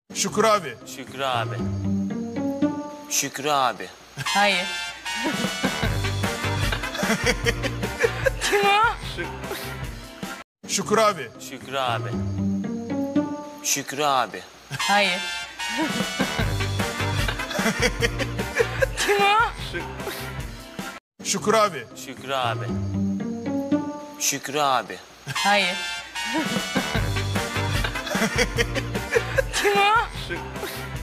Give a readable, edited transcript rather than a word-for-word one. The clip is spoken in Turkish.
Şükrü abi. Şükrü abi. Şükrü abi. Hayır. Kim o? Şükrü abi. Şükrü abi. Şükrü abi. Hayır. Kim o? Şükrü abi. Şükrü abi. Şükrü abi. Hayır. Kim o?